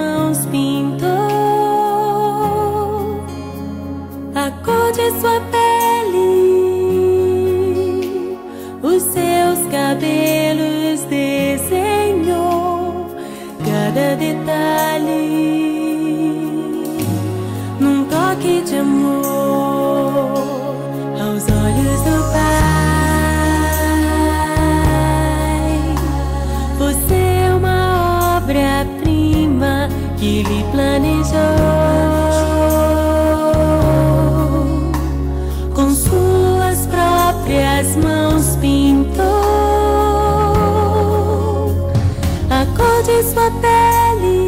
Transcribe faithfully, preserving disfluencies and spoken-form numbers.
mãos pintou a cor de sua pele, os seus cabelos desenhou cada detalhe num toque de amor aos olhos do Pai. Você é uma obra-prima que Ele planejou, com suas próprias mãos pintou a cor de sua pele,